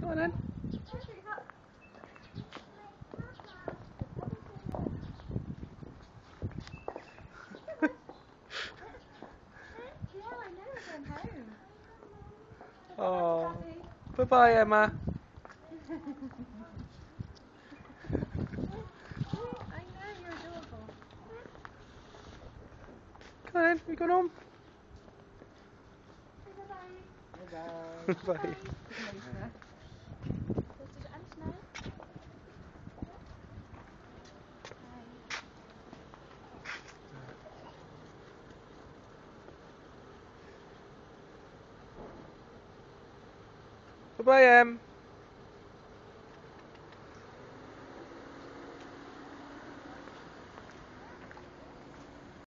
Come on then. Oh, bye-bye, Emma. I know, you're adorable. Come on then, we going home? Bye-bye. Bye. Bye. Willst du anschnallen? Bye-bye, Em.